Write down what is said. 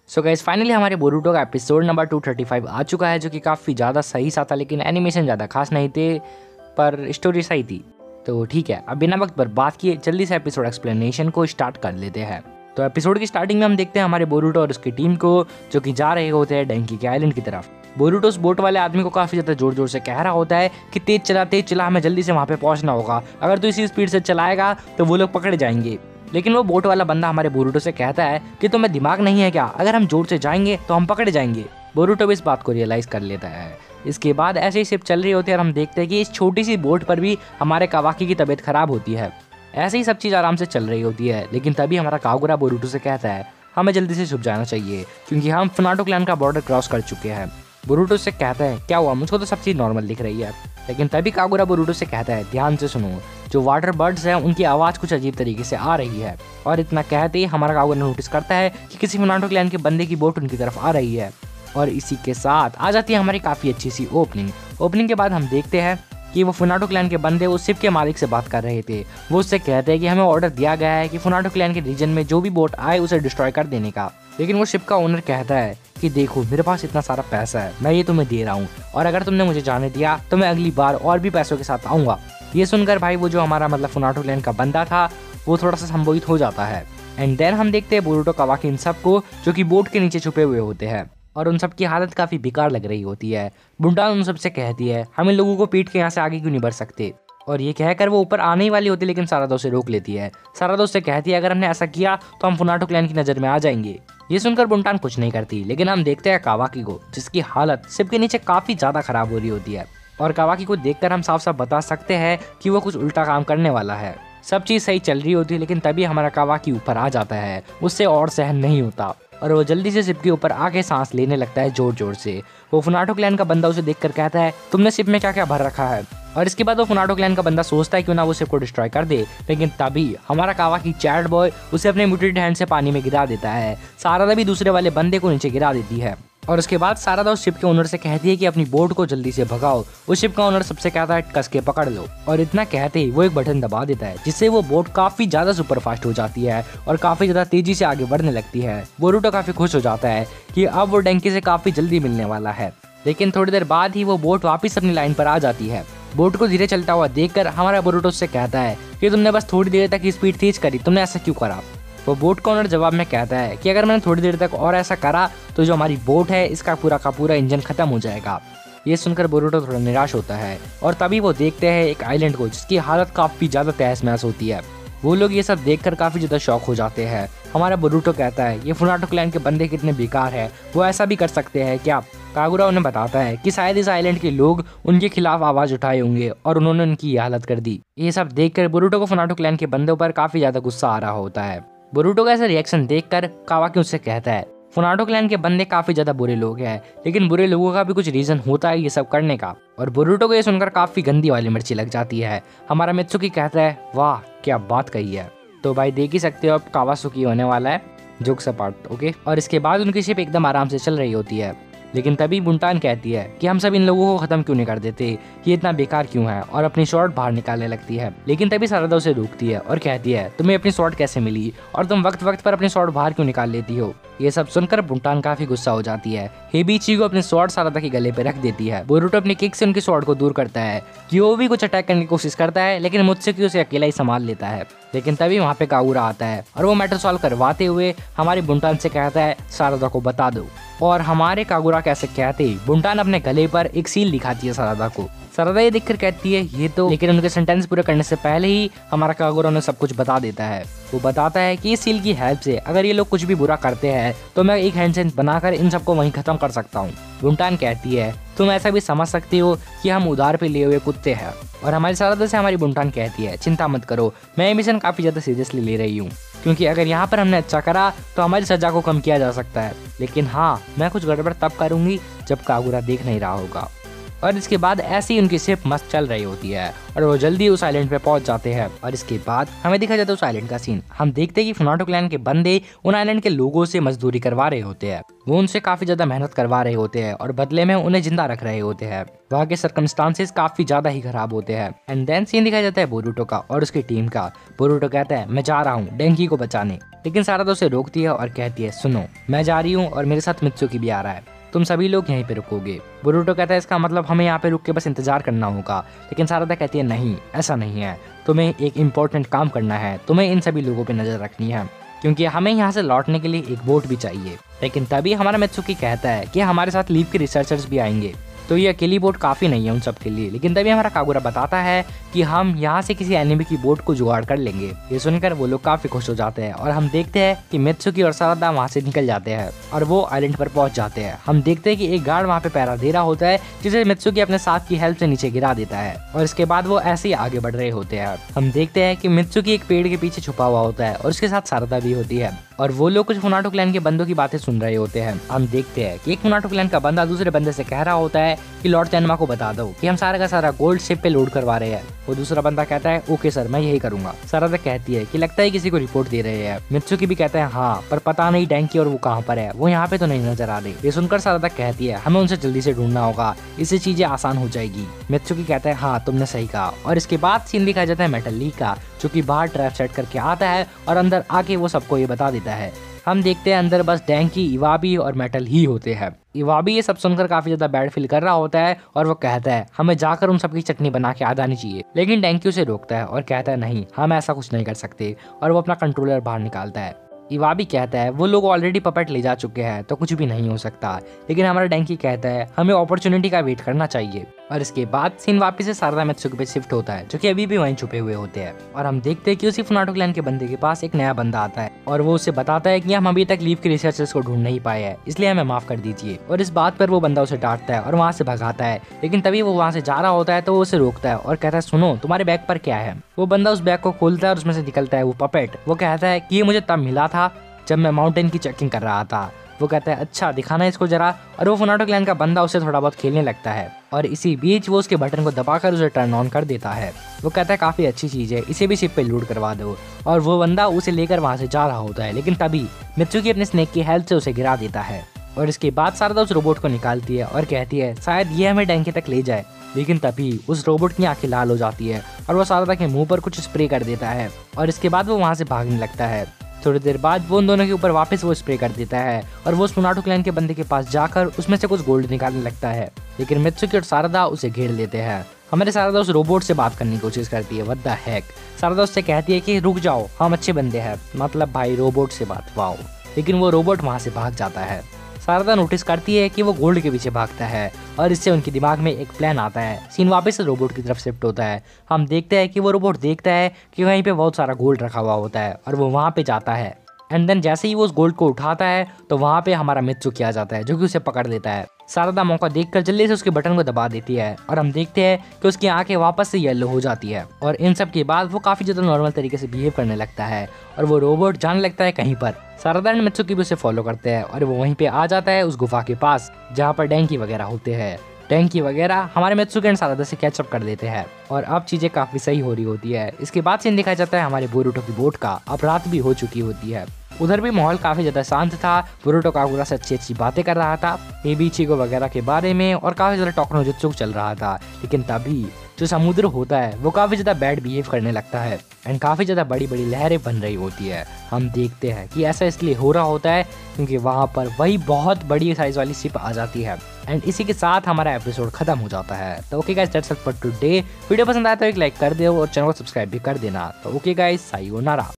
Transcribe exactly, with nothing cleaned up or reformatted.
सो guys finally हमारे Boruto का episode number two thirty five आ चुका है, जो कि काफ़ी ज़्यादा सही सा था, लेकिन एनिमेशन ज़्यादा खास नहीं थे पर स्टोरी सही थी। तो ठीक है, अब बिना वक्त पर बात किए जल्दी से एपिसोड एक्सप्लेनेशन को स्टार्ट कर लेते हैं। तो एपिसोड की स्टार्टिंग में हम देखते हैं हमारे बोरूटो और उसकी टीम को, जो कि जा रहे होते हैं डंकी के आइलैंड की तरफ। बोरूटो उस बोट वाले आदमी को काफ़ी ज़्यादा जोर जोर से कह रहा होता है कि तेज चला तेज चला, हमें जल्दी से वहाँ पे पहुँचना होगा, अगर तू इसी स्पीड से चलाएगा तो वो लोग पकड़े जाएंगे। लेकिन वो बोट वाला बंदा हमारे बोरूटो से कहता है कि तुम्हें दिमाग नहीं है क्या, अगर हम जोर से जाएंगे तो हम पकड़े जाएंगे। बोरूटो भी इस बात को रियलाइज कर लेता है। इसके बाद ऐसे ही शिप चल रही होती है और हम देखते हैं कि इस छोटी सी बोट पर भी हमारे कावाकी की तबीयत खराब होती है। ऐसे ही सब चीज़ आराम से चल रही होती है, लेकिन तभी हमारा कागुरा बोरूटो से कहता है हमें जल्दी से छुप जाना चाहिए, क्योंकि हम फुनाटो क्लैन का बॉर्डर क्रॉस कर चुके हैं। बोरूटो से कहता है क्या हुआ, मुझको तो सब चीज़ नॉर्मल दिख रही है। लेकिन तभी कागुरा बोरूटो से कहता है ध्यान से सुनो, जो वाटर बर्ड्स हैं उनकी आवाज़ कुछ अजीब तरीके से आ रही है। और इतना कहते ही हमारा कागुरा नोटिस करता है कि किसी फुनाटो क्लैन के बंदे की बोट उनकी तरफ आ रही है। और इसी के साथ आ जाती है हमारी काफ़ी अच्छी सी ओपनिंग। ओपनिंग के बाद हम देखते हैं कि वो फुनाटो क्लैन के बंदे उस शिप के मालिक से बात कर रहे थे। वो उससे कहते हैं कि हमें ऑर्डर दिया गया है कि फुनाटो क्लैन के रीजन में जो भी बोट आए उसे डिस्ट्रॉय कर देने का। लेकिन वो शिप का ओनर कहता है कि देखो मेरे पास इतना सारा पैसा है, मैं ये तुम्हें दे रहा हूँ, और अगर तुमने मुझे जाने दिया तो मैं अगली बार और भी पैसों के साथ आऊँगा। ये सुनकर भाई वो जो हमारा मतलब फुनाटो क्लैन का बंदा था वो थोड़ा सा संभवित हो जाता है। एंड देन हम देखते हैं बोरूटो कावाकी इन सबको, जो कि बोट के नीचे छुपे हुए होते हैं, और उन सब की हालत काफ़ी बेकार लग रही होती है। बुंटान उन सबसे कहती है हम इन लोगों को पीट के यहाँ से आगे क्यों नहीं बढ़ सकते, और ये कहकर वो ऊपर आने ही वाली होती है, लेकिन सारादो उसे रोक लेती है। सारादो उससे कहती है अगर हमने ऐसा किया तो हम फुनाटो क्लैन की नज़र में आ जाएंगे। ये सुनकर बुंटान कुछ नहीं करती, लेकिन हम देखते हैं कावाकी को, जिसकी हालत शिप के नीचे काफ़ी ज़्यादा खराब हो रही होती है। और कावाकी को देखकर हम साफ साफ बता सकते हैं कि वो कुछ उल्टा काम करने वाला है। सब चीज़ सही चल रही होती है, लेकिन तभी हमारा कावाकी ऊपर आ जाता है। उससे और सहन नहीं होता और वो जल्दी से शिप के ऊपर आके सांस लेने लगता है जोर जोर से। वो फुनाटो क्लैन का बंदा उसे देखकर कहता है तुमने शिप में क्या क्या भर रखा है। और इसके बाद वो फुनाटो क्लैन का बंदा सोचता है क्यों ना वो शिप को डिस्ट्रॉय कर दे, लेकिन तभी हमारा कावाकी चैट बॉय उसे अपने म्यूटेड हैंड से पानी में गिरा देता है। सारादा भी दूसरे वाले बंदे को नीचे गिरा देती है। और उसके बाद सारादा उस शिप के ओनर से कहती है कि अपनी बोट को जल्दी से भगाओ। उस शिप का ओनर सबसे कहता है कस के पकड़ लो, और इतना कहते ही वो एक बटन दबा देता है, जिससे वो बोट काफी ज्यादा सुपर फास्ट हो जाती है और काफी ज्यादा तेजी से आगे बढ़ने लगती है। बोरूटो काफी खुश हो जाता है कि अब वो डंकी से काफी जल्दी मिलने वाला है। लेकिन थोड़ी देर बाद ही वो बोट वापिस अपनी लाइन पर आ जाती है। बोट को धीरे चलता हुआ देखकर हमारा बोरूटो उससे कहता है कि तुमने बस थोड़ी देर तक स्पीड तेज करी, तुमने ऐसा क्यों करा। वो बोट का ओनर जवाब में कहता है कि अगर मैंने थोड़ी देर तक और ऐसा करा तो जो हमारी बोट है इसका पूरा का पूरा इंजन खत्म हो जाएगा। ये सुनकर बोरूटो थोड़ा निराश होता है, और तभी वो देखते हैं एक आइलैंड को, जिसकी हालत काफ़ी ज़्यादा तहस महस होती है। वो लोग ये सब देखकर काफ़ी ज़्यादा शौक हो जाते हैं। हमारा बोरूटो कहता है ये फुनाटो क्लैन के बंदे कितने बेकार है, वो ऐसा भी कर सकते हैं क्या। कागुरा उन्हें बताता है कि शायद इस आइलैंड के लोग उनके खिलाफ आवाज़ उठाए होंगे और उन्होंने उनकी ये हालत कर दी। ये सब देखकर बोरूटो को फुनाटो क्लैन के बंदों पर काफ़ी ज़्यादा गुस्सा आ रहा होता है। बोरूटो का ऐसा रिएक्शन देखकर कावाकी उससे कहता है फुनाटो क्लैन के बंदे काफी ज्यादा बुरे लोग हैं, लेकिन बुरे लोगों का भी कुछ रीजन होता है ये सब करने का। और बोरूटो को ये सुनकर काफी गंदी वाली मिर्ची लग जाती है। हमारा मित्सुकी कहता है वाह क्या बात कही है। तो भाई देख ही सकते हो अब कावासुकी होने वाला है, जोक्स अपार्ट, ओके। और इसके बाद उनकी शिप एकदम आराम से चल रही होती है, लेकिन तभी बुंटान कहती है कि हम सब इन लोगों को खत्म क्यों नहीं कर देते, ये इतना बेकार क्यों है, और अपनी शॉर्ट बाहर निकालने लगती है। लेकिन तभी सारदा उसे रोकती है और कहती है तुम्हें अपनी शॉर्ट कैसे मिली, और तुम वक्त वक्त पर अपनी शॉर्ट बाहर क्यों निकाल लेती हो। ये सब सुनकर बुंटान काफी गुस्सा हो जाती है। हेबीची को अपनी स्वॉर्ड सारदा के गले पे रख देती है। बोरूटो अपनी किक से उनकी स्वॉर्ड को दूर करता है। क्यो भी कुछ अटैक करने की कोशिश करता है, लेकिन मुझसे क्यों उसे अकेला ही संभाल लेता है। लेकिन तभी वहाँ पे कागुरा आता है और वो मैटर सॉल्व करवाते हुए हमारी बुंटान से कहता है सारदा को बता दो। और हमारे कागुरा कैसे कहते ही बुंटान अपने गले पर एक सील दिखाती है सारदा को। सारदा ये देखकर कहती है ये तो, लेकिन उनके सेंटेंस पूरे करने से पहले ही हमारा कागुरा उन्हें सब कुछ बता देता है। वो बताता है कि इस सील की हेल्प से अगर ये लोग कुछ भी बुरा करते हैं तो मैं एक हैंडसेन बनाकर इन सबको वहीं खत्म कर सकता हूँ। बुंटान कहती है तुम ऐसा भी समझ सकते हो कि हम उधार पे लिए हुए कुत्ते हैं। और हमारी सारदा से हमारी बुंटान कहती है चिंता मत करो, मैं ये मिशन काफी ज्यादा सीरियसली ले रही हूँ, क्योंकि अगर यहाँ पर हमने अच्छा करा तो हमारी सजा को कम किया जा सकता है। लेकिन हाँ मैं कुछ गड़बड़ तब करूंगी जब कागुरा देख नहीं रहा होगा। और इसके बाद ऐसे ही उनकी शिप मस्त चल रही होती है और वो जल्दी उस आइलैंड पे पहुंच जाते हैं। और इसके बाद हमें दिखा जाता है उस आइलैंड का सीन। हम देखते हैं कि फनाटो क्लैन के बंदे उन आइलैंड के लोगों से मजदूरी करवा रहे होते हैं। वो उनसे काफी ज्यादा मेहनत करवा रहे होते हैं और बदले में उन्हें जिंदा रख रहे होते हैं। वहाँ के सर्कमस्टांसेस काफी ज्यादा ही खराब होते हैं। एंड देन सीन दिखाया जाता है बोरुटो का और उसकी टीम का। बोरुटो कहता है मैं जा रहा हूँ डेंकी को बचाने, लेकिन सारदा उसे रोकती है और कहती है सुनो मैं जा रही हूँ और मेरे साथ मित्सुकी भी आ रहा है, तुम सभी लोग यहीं पे रुकोगे। बोरुटो कहता है इसका मतलब हमें यहाँ पे रुक के बस इंतजार करना होगा, लेकिन सारदा कहती है नहीं ऐसा नहीं है, तुम्हें एक इम्पोर्टेंट काम करना है, तुम्हें इन सभी लोगों पे नजर रखनी है क्योंकि हमें यहाँ से लौटने के लिए एक बोट भी चाहिए। लेकिन तभी हमारा मित्सुकी कहता है कि हमारे साथ लीव के रिसर्चर्स भी आएंगे, तो ये अकेली बोट काफी नहीं है उन सब के लिए। लेकिन तभी हमारा कागुरा बताता है कि हम यहाँ से किसी एनिमी की बोट को जुगाड़ कर लेंगे। ये सुनकर वो लोग काफी खुश हो जाते हैं और हम देखते हैं कि मित्सुकी और सारदा वहाँ से निकल जाते हैं और वो आइलैंड पर पहुंच जाते हैं। हम देखते हैं कि एक गार्ड वहाँ पे पहरा दे रहा होता है जिसे मित्सुकी अपने साथ की हेल्प से नीचे गिरा देता है और इसके बाद वो ऐसे ही आगे बढ़ रहे होते हैं। हम देखते हैं कि मित्सुकी एक पेड़ के पीछे छुपा हुआ होता है और उसके साथ सारदा भी होती है और वो लोग कुछ फनाटो क्लैन के बंदों की बातें सुन रहे होते हैं। हम देखते हैं कि एक फनाटो क्लैन का बंदा दूसरे बंदे से कह रहा होता है कि लॉर्ड तेनमा को बता दो कि हम सारा का सारा गोल्ड शिप पे लोड करवा रहे हैं। वो दूसरा बंदा कहता है ओके सर मैं यही करूंगा। सारदा कहती है कि लगता है किसी को रिपोर्ट दे रहे हैं। मित्सुकी भी कहता है हाँ पर पता नहीं डेंकी और वो कहाँ पर है, वो यहाँ पे तो नहीं नजर आ रही। ये सुनकर सारदा कहती है हमें उनसे जल्दी से ढूंढना होगा, इससे चीजें आसान हो जाएगी। मित्सुकी कहता है हाँ तुमने सही कहा। और इसके बाद सीन दिखाया जाता है मेटल ली का, जो की बाहर ट्रैप सेट करके आता है और अंदर आके वो सबको ये बता देता है। हम देखते हैं अंदर बस डेंकी, इवाबी और मेटल ही होते हैं। इवाबी ये सब सुनकर काफी ज्यादा बैड फील कर रहा होता है और वो कहता है हमें जाकर उन सबकी चटनी बना के आ जानी चाहिए, लेकिन डेंकी उसे रोकता है और कहता है नहीं हम ऐसा कुछ नहीं कर सकते और वो अपना कंट्रोलर बाहर निकालता है। इवाबी कहता है वो लोग ऑलरेडी पपेट ले जा चुके हैं तो कुछ भी नहीं हो सकता, लेकिन हमारा डेंकी कहता है हमें अपॉर्चुनिटी का वेट करना चाहिए। और इसके बाद सीन वापस से सारदा मित्सुकी पे शिफ्ट होता है जो कि अभी भी वहीं छुपे हुए होते हैं और हम देखते हैं कि उसी फनाटो क्लैन के बंदे के पास एक नया बंदा आता है और वो उसे बताता है कि हम अभी तक लीव के रिसर्चर्स को ढूंढ नहीं पाए हैं, इसलिए हमें माफ कर दीजिए। और इस बात पर वो बंदा उसे डांटता है और वहाँ से भगाता है, लेकिन तभी वो वहाँ से जा रहा होता है तो वो उसे रोकता है और कहता है सुनो तुम्हारे बैग पर क्या है। वो बंदा उस बैग को खोलता है और उसमें से निकलता है वो पपेट। वो कहता है कि ये मुझे तब मिला था जब मैं माउंटेन की चेकिंग कर रहा था। वो कहता है अच्छा दिखाना इसको जरा, और वो फनाटो क्लैन का बंदा उसे थोड़ा बहुत खेलने लगता है और इसी बीच वो उसके बटन को दबाकर उसे टर्न ऑन कर देता है। वो कहता है काफी अच्छी चीज है, इसे भी शिप पे लोड करवा दो। और वो बंदा उसे लेकर वहां से जा रहा होता है, लेकिन तभी मित्सुकी अपने स्नेक की हेल्प से उसे गिरा देता है और इसके बाद सारदा उस रोबोट को निकालती है और कहती है शायद ये हमें डेंकी तक ले जाए। लेकिन तभी उस रोबोट की आंखें लाल हो जाती है और वो सारदा के मुंह पर कुछ स्प्रे कर देता है और इसके बाद वो वहां से भागने लगता है। थोड़ी देर बाद वो उन दोनों के ऊपर वापस वो स्प्रे कर देता है और वो फनाटो क्लैन के बंदे के पास जाकर उसमें से कुछ गोल्ड निकालने लगता है, लेकिन मित्सुकी और सारदा उसे घेर लेते हैं। हमारे सारदा उस रोबोट से बात करने की कोशिश करती है, व्हाट द हेक। सारदा उससे कहती है कि रुक जाओ हम अच्छे बंदे हैं, मतलब भाई रोबोट से बात वाओ, लेकिन वो रोबोट वहाँ से भाग जाता है। सारदा नोटिस करती है कि वो गोल्ड के पीछे भागता है और इससे उनके दिमाग में एक प्लान आता है। सीन वापस से रोबोट की तरफ शिफ्ट होता है। हम देखते हैं कि वो रोबोट देखता है कि वहीं पे बहुत सारा गोल्ड रखा हुआ होता है और वो वहाँ पे जाता है। एंड देन जैसे ही वो उस गोल्ड को उठाता है तो वहाँ पे हमारा मित्सुकी आ जाता है जो कि उसे पकड़ लेता है। सारदा मौका देखकर जल्दी से उसके बटन को दबा देती है और हम देखते हैं कि उसकी आंखें वापस से येलो हो जाती है और इन सब के बाद वो काफी ज्यादा नॉर्मल तरीके से बिहेव करने लगता है और वो रोबोट जाने लगता है कहीं पर। सारदा एंड मित्सुकी भी उसे फॉलो करते हैं और वो वहीं पे आ जाता है उस गुफा के पास जहाँ पर डेंकी वगैरह होते हैं। डेंकी वगैरह हमारे मित्सुकी एंड सारदा से कैचअप कर देते हैं और अब चीजें काफी सही हो रही होती है। इसके बाद सीन दिखाया जाता है हमारे बोरुटो की बोट का। अब रात भी हो चुकी होती है, उधर भी माहौल काफी ज्यादा शांत था। बोरुटो कागुरा से अच्छी अच्छी बातें कर रहा था एबीचिगो वगैरह के बारे में और काफी ज्यादा टोकनोजुत्सु चल रहा था, लेकिन तभी जो समुद्र होता है वो काफी ज्यादा बैड बिहेव करने लगता है एंड काफी ज्यादा बड़ी बड़ी लहरें बन रही होती है। हम देखते हैं कि ऐसा इसलिए हो रहा होता है क्योंकि वहां पर वही बहुत बड़ी साइज वाली शिप आ जाती है एंड इसी के साथ हमारा एपिसोड खत्म हो जाता है। तो okay guys that's it for today. Video पसंद आया तो एक लाइक कर दो और चैनल को सब्सक्राइब भी कर देना। तो ओके गाइस सायोनारा।